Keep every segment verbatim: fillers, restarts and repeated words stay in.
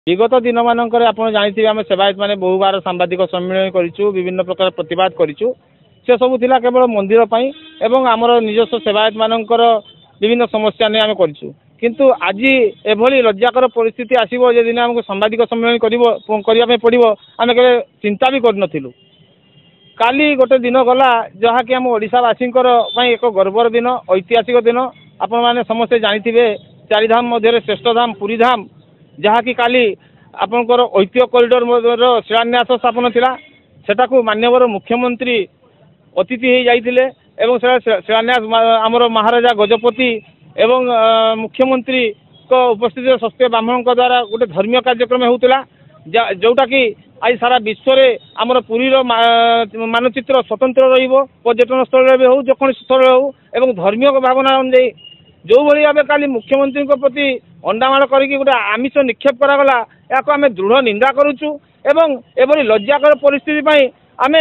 विगत दिन मानक आप जानते आम सेवायत मैंने बहु बार सांबादिक सम्मेलन करूँ विभिन्न प्रकार प्रतिवाद करूँ से सब थिला केवल मंदिर एवं आमर निजस्व सेवायत मानकर विभिन्न समस्या नहीं आम करूँ किंतु आज एभली लज्जाकर परिस्थिति आसो दिन आमको सांबादिक सम्मेलन करने पड़ो आम के चिंता भी करूँ। काली गोटे दिन गला जहाँकि आम ओडिशावासी एक गर्वर दिन ऐतिहासिक दिन आपण मैंने समस्ते जानते चारिधाम मध्य श्रेष्ठ धाम पुरी धाम जहाँकि काली आपणकर ऐतिह्य कॉरिडोर शिलान्यास स्थापन थिला सेटाकू मान्यवर मुख्यमंत्री अतिथि हो जाइतिले एवं शिलान्यास आमर महाराजा गजपति एवं मुख्यमंत्री को उपस्थित शास्त्रीय ब्राह्मण द्वारा गोटे धर्मीय कार्यक्रम होता जोटा कि आज सारा विश्व में आमर पुरीर मानचित्र स्वतंत्र रहिबो पर्यटन स्थल हो जेको स्थल हो एवं धर्मीय भावना अनुଯାयी जो भली भाव काली मुख्यमंत्री प्रति अंडामाड़ करके गोटे आमिष निक्षेप करागला या आम दृढ़ निंदा करुचु एवं एभली लज्जाकर परिस्थिति आम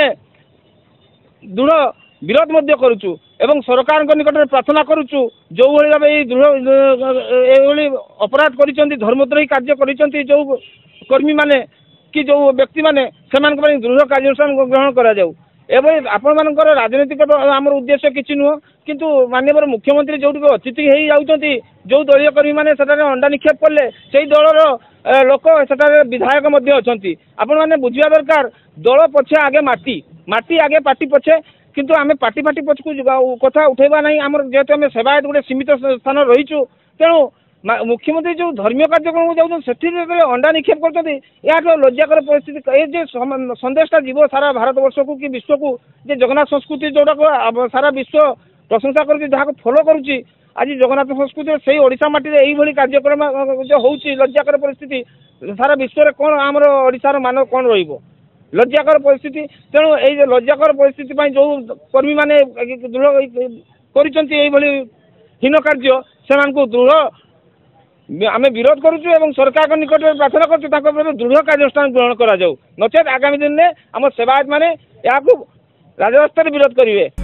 दृढ़ विरोध मध्य करुचु एवं सरकार निकट में प्रार्थना करुचु जो भली भाव ये दृढ़ अपराध कर धर्मद्रोही कार्य कर जो कर्मी माने कि जो व्यक्ति माने से दृढ़ कार्यानुष्ठान ग्रहण करा जाऊ एवं आपण मानकर राजनीतिक आमर उद्देश्य किसी नुह किंतु माननीय मुख्यमंत्री जो अतिथि हो जाती जो दलीय कर्मी मैंने अंडा निक्षेप कले से दलर लोक से विधायक अच्छा आपण मैंने बुझा दरकार दल पछे आगे माटी माटी आगे पार्टी पछे किंतु आम पार्टी पार्टी पछकू कथा उठेबा नहीं आम जेहेतु आम सेवायत गोटे सीमित स्थान रहीचु तेणु मुख्यमंत्री जो धर्मीय कार्यक्रम जाऊँ से अंडा निक्षेप कर लज्जाकर परिस्थिति ये संदेशटा जीव सारा भारत वर्ष को कि विश्व को जे जगन्नाथ संस्कृति जोड़ा सारा विश्व प्रशंसा कर फॉलो करुच्ची आज जगन्नाथ संस्कृति से ओडिशा माटी यही कार्यक्रम जो होची लज्जाकर परिस्थिति सारा विश्व में कौन आमर ओडिशार मान कौन रहिबो लज्जाकर परिस्थिति तेणु ये लज्जाकर परिस्थिति जो कर्मी मैंने दृढ़ कर हीन कार्य से दृढ़ आम विरोध करुचु एवं सरकार निकट में प्रार्थना करुँ दृढ़ कार्यानुष्ठान ग्रहण करा जाऊ नचेत आगामी दिन में आम सेवायत मैंने या राजरास्तार विरोध करेंगे।